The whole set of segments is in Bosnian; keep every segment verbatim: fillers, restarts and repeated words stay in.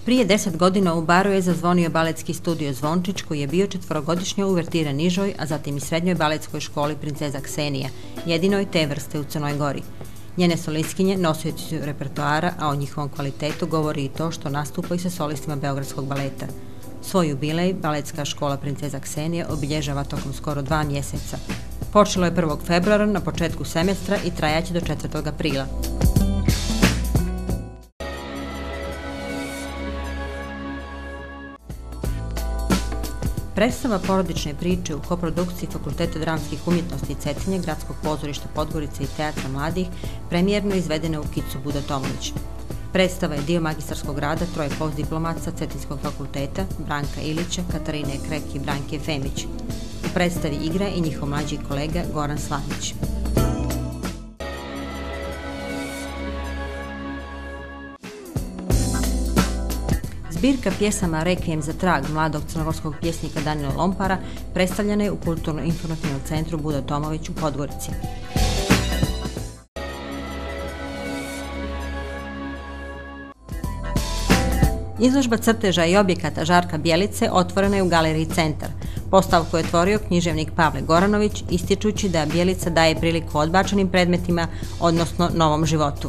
Prije deset godina u Baru je zazvonio baletski studio Zvončić, koji je bio četvorogodišnja uvertira nižoj, a zatim i srednjoj baletskoj školi Princeza Ksenija, jedinoj te vrste u Crnoj Gori. Njene solistkinje nosioci su repertoara, a o njihovom kvalitetu govori i to što nastupaju sa solistima Beogradskog baleta. Svoj jubilej baletska škola Princeza Ksenija obilježava tokom skoro dva mjeseca. Počelo je prvog februara na početku semestra i trajaće do četvrtog aprila. Predstava porodične priče u koprodukciji Fakulteta dramskih umjetnosti Cetinje, Gradskog pozorišta Podgorice i Teatra mladih premijerno izvedena u Kicu Buda Tomović. Predstava je dio magistarskog rada troje postdiplomaca Cetinskog fakulteta, Branka Ilića, Katarine Krek i Branke Femić. U predstavi igra i njihov mlađi kolega Goran Slanić. Zbirka pjesama Rekvijem za trag mladog crnogorskog pjesnika Danila Lompara predstavljena je u Kulturno-informativnom centru Buda Tomović u Podgorici. Izložba crteža i objekata Žarka Bjelice otvorena je u Galeriji Centar. Postavku je otvorio književnik Pavle Goranović, ističući da Bjelica daje priliku odbačenim predmetima, odnosno novom životu.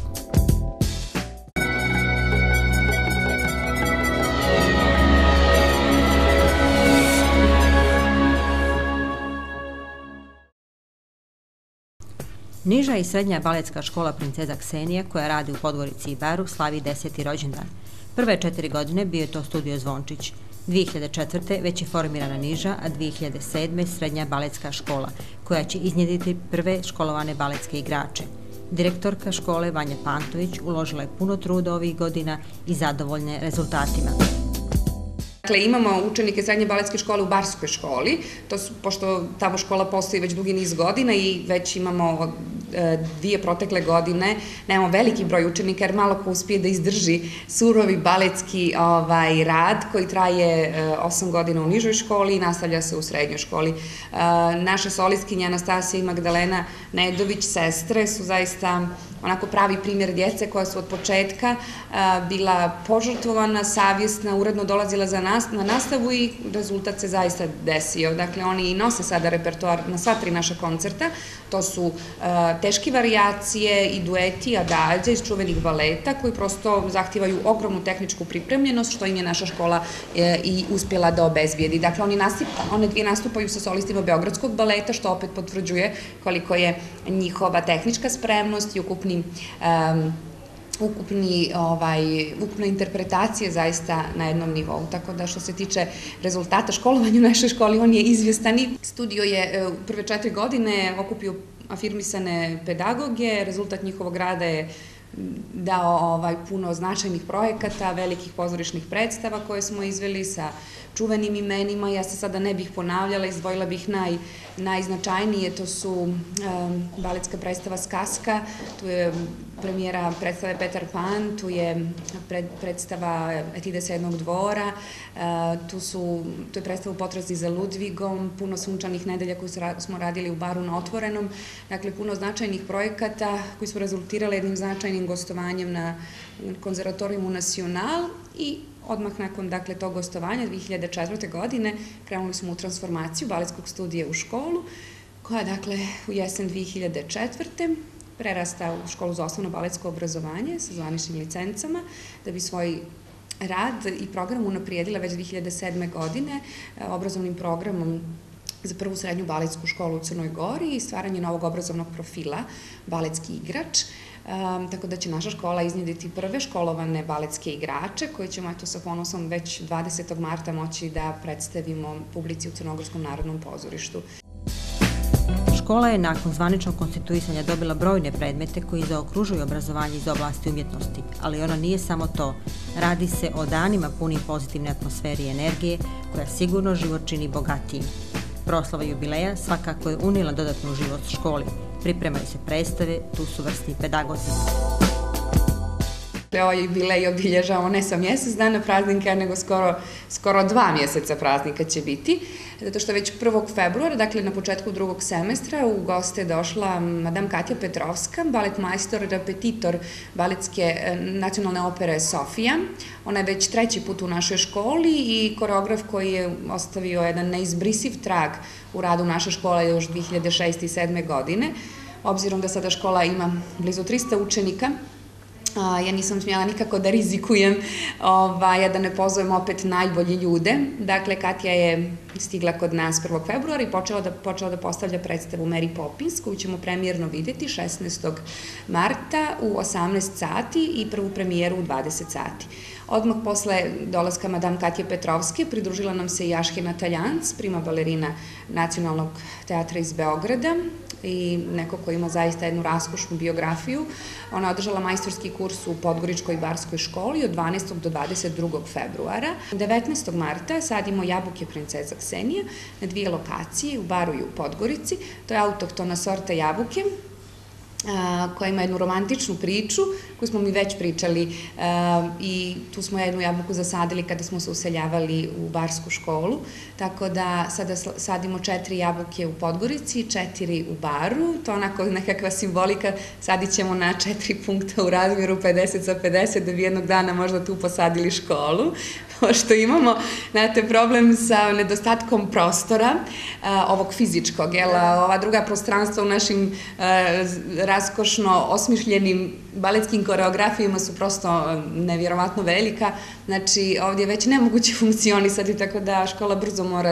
Niža i srednja baletska škola Princeza Ksenija, koja radi u Podgorici i Baru, slavi deseti rođendan. Prve četiri godine bio je to studio Zvončić. dvije hiljade četvrte. već je formirana niža, a dvije hiljade sedme. srednja baletska škola, koja će iznjedriti prve školovane baletske igrače. Direktorka škole Vanja Pantović uložila je puno truda ovih godina i zadovoljna je rezultatima. Dakle, imamo učenike srednje baletske škole u Barskoj školi, to su, pošto tamo škola postoji već dugi niz godina i već imamo dvije protekle godine, nemamo veliki broj učenika jer malo ko uspije da izdrži surovi baletski ovaj, rad koji traje osam godina u nižoj školi i nastavlja se u srednjoj školi. Naše solistkinje Anastasija i Magdalena Nedović, sestre, su zaista onako pravi primjer djece koja su od početka bila požrtvovana, savjesna, uredno dolazila za nas, na nastavu i rezultat se zaista desio. Dakle, oni i nose sada repertoar na sva tri naša koncerta. To su teške varijacije i dueti, adagio iz čuvenih baleta koji prosto zahtijevaju ogromnu tehničku pripremljenost, što im je naša škola i uspjela da obezbijedi. Dakle, one dvije nastupaju sa solistima Beogradskog baleta, što opet potvrđuje koliko je njihova tehnička spremnost i ukupni ukupni, ovaj, ukupna interpretacija zaista na jednom nivou. Tako da što se tiče rezultata školovanja u našoj školi, on je izvjestan. Studio je u prve četiri godine okupio afirmisane pedagoge, rezultat njihovog rada je dao ovaj, puno značajnih projekata, velikih pozorišnih predstava koje smo izveli sa čuvenim imenima. Ja se sada ne bih ponavljala, izdvojila bih naj, najznačajnije, to su um, baletska predstava Skaska, tu je premijera predstave Petar Pan, tu je pred, predstava Etide sa jednog dvora, uh, tu, su, tu je predstava u potrazi za Ludvigom, puno sunčanih nedelja koje smo radili u Baru na Otvorenom, dakle puno značajnih projekata koji su rezultirali jednim značajnim gostovanjem na konzervatorijumu Nacional i odmah nakon dakle, tog gostovanja dvije hiljade četvrte. godine krenuli smo u transformaciju baletskog studija u školu, koja dakle u jesen dvije hiljade četvrte. prerasta u školu za osnovno baletsko obrazovanje sa zvaničnim licencama, da bi svoj rad i program unaprijedila već dvije hiljade sedme. godine obrazovnim programom za prvu srednju baletsku školu u Crnoj Gori i stvaranje novog obrazovnog profila baletski igrač. Um, tako da će naša škola iznjediti prve školovane baletske igrače koje ćemo eto sa ponosom već dvadesetog marta moći da predstavimo publici u Crnogorskom narodnom pozorištu. Škola je nakon zvaničnog konstituisanja dobila brojne predmete koji zaokružuju obrazovanje iz oblasti umjetnosti, ali ono nije samo to. Radi se o danima punim pozitivne atmosfere i energije koja sigurno život čini bogatijim. Proslava jubileja svakako je unijela dodatnu život školi. Pripremaju se predstave, tu su vrsni pedagozi. Ovaj jubilej obilježavamo ne sa mjesec dana praznika, nego skoro, skoro dva mjeseca praznika će biti, zato što već prvog februara, dakle na početku drugog semestra, u goste je došla madam Katja Petrovska, balet majstor, repetitor baletske nacionalne opere Sofija. Ona je već treći put u našoj školi i koreograf koji je ostavio jedan neizbrisiv trag u radu naše škole još dve hiljade šeste i sedme godine. Obzirom da sada škola ima blizu trista učenika, ja nisam smjela nikako da rizikujem, da ne pozovem opet najbolje ljude. Dakle, Katja je stigla kod nas prvog februara i počela da postavlja predstavu Mary Poppins, koju ćemo premijerno vidjeti šesnaestog marta u osamnaest sati i prvu premijeru u dvadeset sati. Odmah posle dolaska madam Katje Petrovske pridružila nam se i Ašhena Taljanc, prima balerina Nacionalnog teatra iz Beograda i neko ko ima zaista jednu raskošnu biografiju. Ona je održala majstorski kurs u Podgoričkoj barskoj školi od dvanaestog do dvadeset drugog februara. devetnaestog marta sadimo jabuke Princeza Ksenija na dvije lokacije, u Baru i u Podgorici. To je autohtona sorta jabuke koja ima jednu romantičnu priču koju smo mi već pričali i tu smo jednu jabuku zasadili kada smo se useljavali u barsku školu, tako da sada sadimo četiri jabuke u Podgorici, četiri u Baru, to je onako nekakva simbolika, sadit ćemo na četiri punkta u razmjeru pedeset za pedeset da bi jednog dana možda tu posadili školu, pošto imamo, znate, problem sa nedostatkom prostora, ovog fizičkog, ova druga prostranstva u našim raskošno osmišljenim baletskim koreografijama su prosto nevjerovatno velika, znači ovdje je već nemoguće funkcionisati, tako da škola brzo mora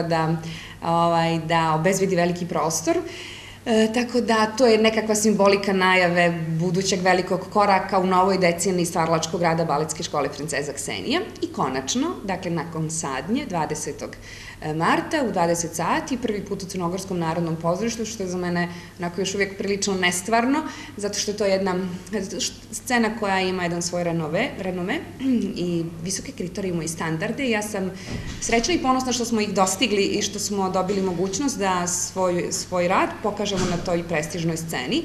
da obezbedi veliki prostor. Tako da to je nekakva simbolika najave budućeg velikog koraka u novoj deceniji stvaralačkog rada Baletske škole Princeza Ksenija. I konačno, dakle nakon sadnje, dvadesetog marta u dvadeset sati, prvi put u Crnogorskom narodnom pozorištu, što je za mene onako još uvijek prilično nestvarno, zato što je to jedna scena koja ima jedan svoj renome i visoke kriterijume i standarde. Ja sam srećna i ponosna što smo ih dostigli i što smo dobili mogućnost da svoj rad pokažemo na toj prestižnoj sceni.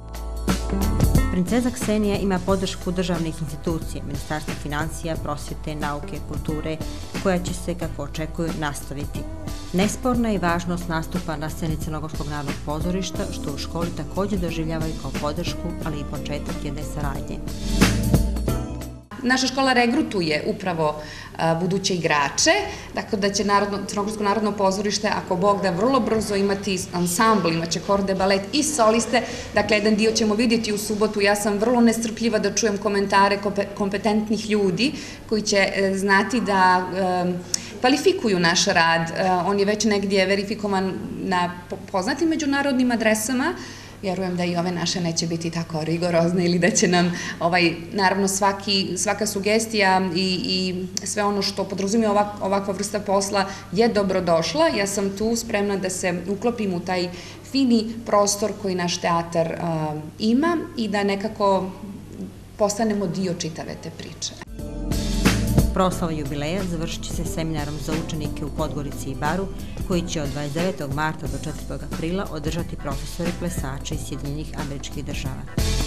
Princeza Ksenija ima podršku državnih institucija, Ministarstva financija, prosvjete, nauke, kulture, koja će se, kako očekuju, nastaviti. Nesporna je i važnost nastupa na sceni Crnogorskog narodnog pozorišta, što u školi također doživljavaju kao podršku, ali i početak jedne saradnje. Naša škola regrutuje upravo buduće igrače, tako da će Crnogorsko narodno pozorište, ako Bog da, vrlo brzo imati ansambl, imaće kor de balet i soliste, dakle jedan dio ćemo vidjeti u subotu. Ja sam vrlo nestrpljiva da čujem komentare kompetentnih ljudi koji će znati da kvalifikuju naš rad. On je već negdje verifikovan na poznatim međunarodnim adresama. Vjerujem da i ove naše neće biti tako rigorozne ili da će nam, naravno, svaka sugestija i sve ono što podrazumijeva ovakva vrsta posla je dobrodošla. Ja sam tu spremna da se uklopim u taj fini prostor koji naš teatar ima i da nekako postanemo dio čitave te priče. Proslava jubileja završit će se seminarom za učenike u Podgorici i Baru, koji će od dvadeset devetog marta do četvrtog aprila održati profesori plesača iz Sjedinjenih Američkih Država.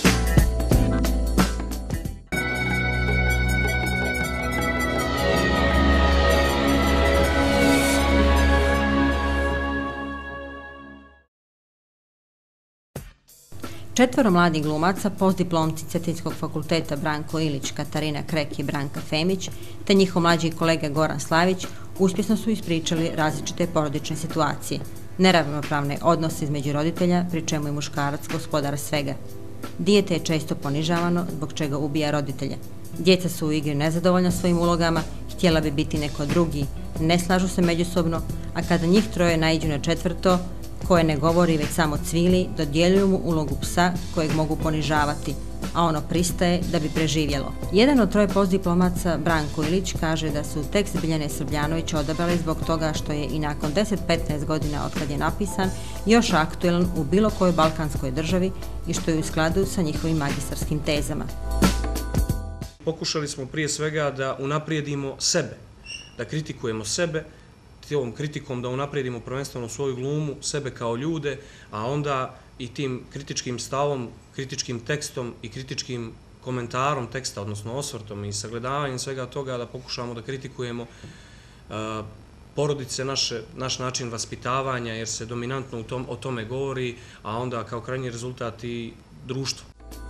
Četvoro mladih glumaca, postdiplomci Cetinskog fakulteta Branko Ilić, Katarina Krek i Branka Femić, te njihov mlađi kolega Goran Slavić, uspješno su ispričali različite porodične situacije, neravnopravne odnose između roditelja, pri čemu je muškarac gospodar svega. Dijete je često ponižavano, zbog čega ubija roditelja. Djeca su u igri nezadovoljna svojim ulogama, htjela bi biti neko drugi, ne slažu se međusobno, a kada njih troje naiđu na četvrto, koje ne govori već samo cvili, dodjeljuju mu ulogu psa kojeg mogu ponižavati, a ono pristaje da bi preživjelo. Jedan od troje postdiplomaca, Branko Ilić, kaže da su tekst Biljane Srbljanović odabrali zbog toga što je i nakon deset do petnaest godina od kad je napisan još aktuelan u bilo kojoj balkanskoj državi i što je u skladu sa njihovim magistarskim tezama. Pokušali smo prije svega da unaprijedimo sebe, da kritikujemo sebe, ovom kritikom da unaprijedimo prvenstveno svoju glumu, sebe kao ljude, a onda i tim kritičkim stavom, kritičkim tekstom i kritičkim komentarom teksta, odnosno osvrtom i sagledavanjem svega toga da pokušamo da kritikujemo porodice, naš način vaspitavanja, jer se dominantno o tome govori, a onda kao krajnji rezultat i društvo.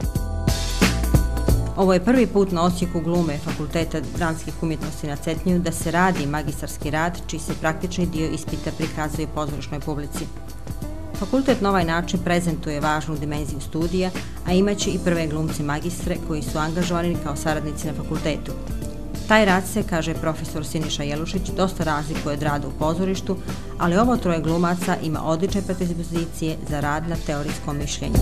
Ovo je prvi put na odsjeku glume Fakulteta dramskih umjetnosti na Cetinju da se radi magistarski rad, čiji se praktični dio ispita prikazuje pozorišnoj publici. Fakultet na ovaj način prezentuje važnu dimenziju studija, a imaće i prve glumce magistre koji su angažovani kao saradnici na fakultetu. Taj rad se, kaže profesor Siniša Jelušić, dosta razlikuje od rada u pozorištu, ali ovo troje glumaca ima odlične predispozicije za rad na teorijskom mišljenju.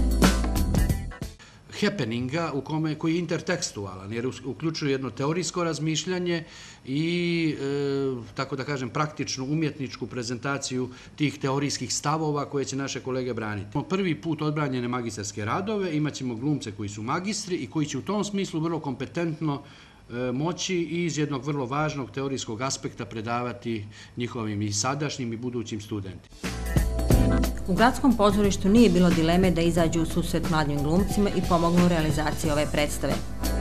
Happeninga koji je intertekstualan, jer uključuje jedno teorijsko razmišljanje i, tako da kažem, praktičnu umjetničku prezentaciju tih teorijskih stavova koje će naše kolege braniti. Prvi put odbranjene magistarske radove, imat ćemo glumce koji su magistri i koji će u tom smislu vrlo kompetentno moći i iz jednog vrlo važnog teorijskog aspekta predavati njihovim i sadašnjim i budućim studentima. U gradskom pozorištu nije bilo dileme da izađu u susret mladim glumcima i pomognu u realizaciji ove predstave.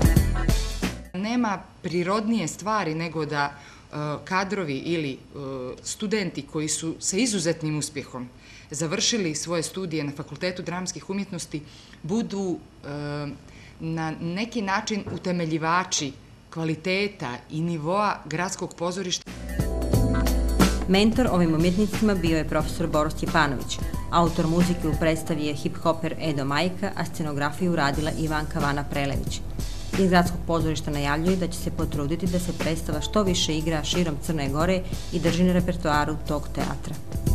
Nema prirodnije stvari nego da kadrovi ili studenti koji su sa izuzetnim uspjehom završili svoje studije na Fakultetu dramskih umjetnosti budu na neki način utemeljivači kvaliteta i nivoa gradskog pozorišta. Mentor ovim umjetnicima bio je profesor Boris Stjepanović. Autor muzike u predstavi je hip-hoper Edo Majka, a scenografiju radila Ivanka Vana Prelević. Iz gradskog pozorišta najavljuje da će se potruditi da se predstava što više igra širom Crne Gore i drži na repertoaru tog teatra.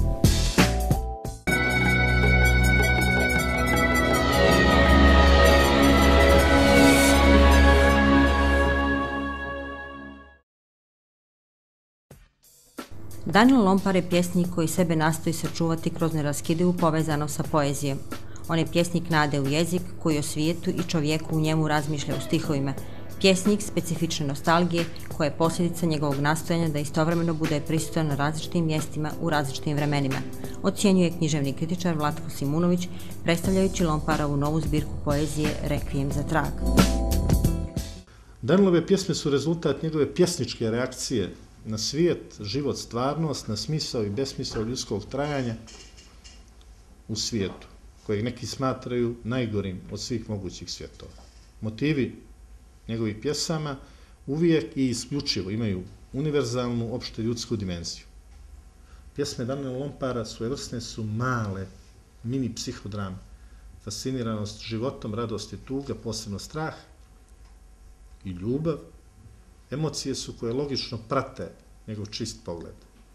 Danilo Lompar je pjesnik koji sebe nastoji sačuvati kroz neraskidivu povezanost sa poezijom. On je pjesnik nade u jezik koji o svijetu i čovjeku u njemu razmišlja u stihovima. Pjesnik specifične nostalgije koja je posljedica njegovog nastojanja da istovremeno bude prisutan na različitim mjestima u različitim vremenima, ocjenjuje književni kritičar Vlatko Simunović, predstavljajući Lomparovu novu zbirku poezije Rekvijem za trag. Danilove pjesme su rezultat njegove pjesničke reakcije na svijet, život, stvarnost, na smisao i besmisao ljudskog trajanja u svijetu, kojeg neki smatraju najgorim od svih mogućih svjetova. Motivi njegovih pjesama uvijek i isključivo imaju univerzalnu opšte ljudsku dimenziju. Pjesme Danila Lompara svojevrsne su male, mini psihodrame, fasciniranost životom, radost i tuga, posebno strah i ljubav. Emocije su koje logično prate njegov čist pogled.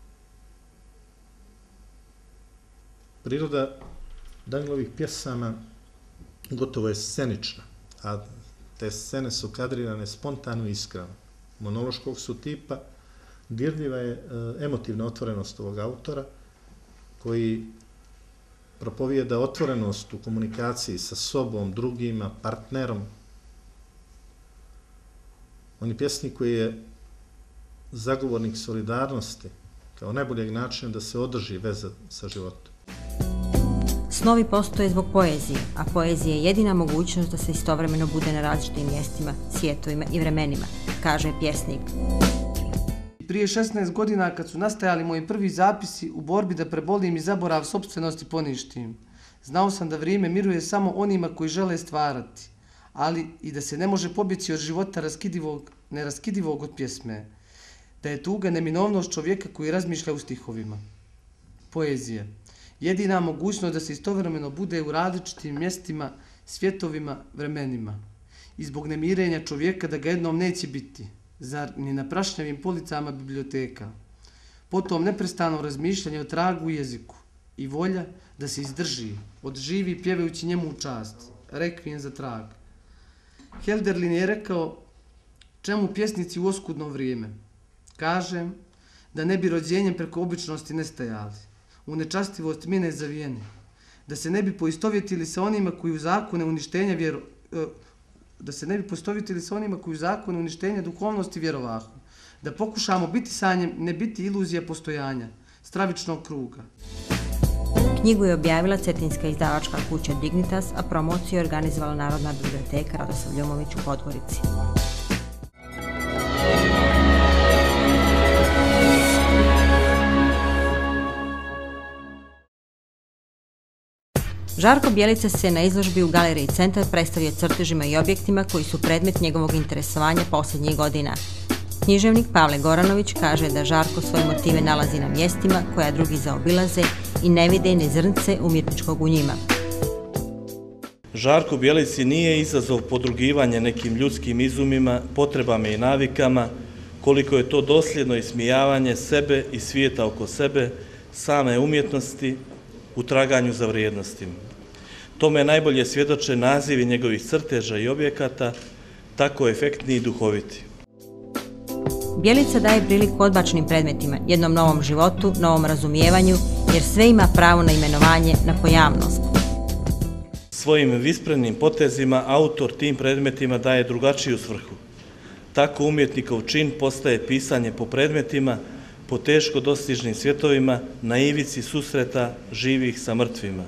Priroda Danilovih pjesama gotovo je scenična, a te scene su kadrirane spontano i iskreno. Monološkog su tipa, dirljiva je emotivna otvorenost ovog autora, koji propovijeda otvorenost u komunikaciji sa sobom, drugima, partnerom. On je pjesnik koji je zagovornik solidarnosti kao najboljeg načina da se održi veza sa životom. Snovi postoje zbog poezije, a poezija je jedina mogućnost da se istovremeno bude na različitim mjestima, svijetovima i vremenima, kaže pjesnik. Prije šesnaest godina kad su nastajali moji prvi zapisi u borbi da prebolim i zaborav sopstvenosti poništim, znao sam da vrijeme miruje samo onima koji žele stvarati, ali i da se ne može pobjeći od života raskidivog, neraskidivog od pjesme, da je tuga neminovnost čovjeka koji razmišlja u stihovima. Poezija. Jedina mogućnost da se istovremeno bude u različitim mjestima, svjetovima, vremenima. I zbog nemirenja čovjeka da ga jednom neće biti, zar ni na prašnjavim policama biblioteka. Potom neprestano razmišljanje o tragu i jeziku i volja da se izdrži, odživi pjevajući njemu u čast, rekvijem za trag. Helderlin je rekao, čemu pjesnici u oskudno vrijeme? Kažem da ne bi rođenjem preko običnosti nestajali, u nečastivost mine zavijene, da se ne bi poistovjetili sa onima koji u zakone uništenja vjero, da se ne bi poistovjetili sa onima koji u zakone uništenja duhovnosti vjerovahu, da pokušamo biti sanjem, ne biti iluzija postojanja, stravičnog kruga. Knjigu je objavila cetinska izdavačka kuća Dignitas, a promociju je organizovala Narodna biblioteka Radoslav Ljumović u Podgorici. Žarko Bjelica se na izložbi u Galeriji Centar predstavio crtežima i objektima koji su predmet njegovog interesovanja posljednjih godina. Književnik Pavle Goranović kaže da Žarko svoje motive nalazi na mjestima koja drugi zaobilaze i ne vide ni zrnce umjetničkog u njima. Žarko Bjelici nije izazov podrugivanje nekim ljudskim izumima, potrebama i navikama, koliko je to dosljedno ismijavanje sebe i svijeta oko sebe, same umjetnosti, u traganju za vrijednostima. Tome najbolje svjedoče nazivi njegovih crteža i objekata, tako efektni i duhoviti. Bjelica daje priliku odbačenim predmetima, jednom novom životu, novom razumijevanju, jer sve ima pravo na imenovanje, na pojavnost. Svojim visprenim potezima autor tim predmetima daje drugačiju svrhu. Tako umjetnikov čin postaje pisanje po predmetima, po teško dostižnim svjetovima, na ivici susreta živih sa mrtvima.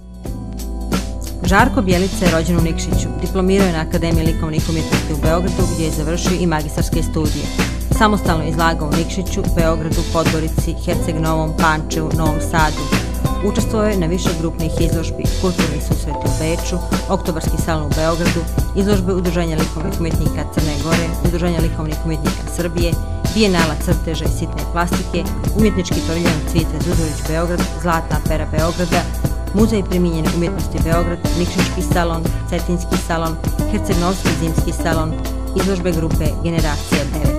Žarko Bjelica je rođen u Nikšiću, diplomirao je na Akademiji likovnih umjetnosti u Beogradu gdje je završio i magistarske studije. Samostalno je izlagao u Nikšiću, Beogradu, Podgorici, Herceg Novom, Pančevu, Novom Sadu. Učestvovao je na više grupnih izložbi, kulturni susreti u Beču, Oktobarski salon u Beogradu, izložbe Udruženja likovnih umjetnika Crne Gore, Udruženja likovnih umjetnika Srbije, Bijenala crteža i sitne plastike, umjetnički paviljon Cvijete Đurđević Beograd, Zlatna pera Beograda, Muzej primijenjene umjetnosti Beograd, Nikšićki salon, Cetinski salon, Herceg-Novski zimski salon, izložbe grupe Generacija devet.